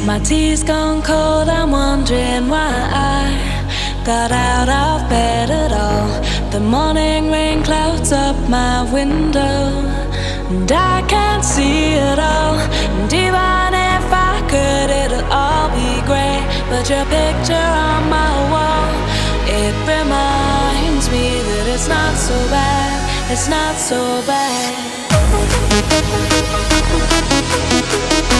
My tea's gone cold, I'm wondering why I got out of bed at all. The morning rain clouds up my window, and I can't see it all. And even if I could, it'll all be grey. But your picture on my wall, it reminds me that it's not so bad, it's not so bad.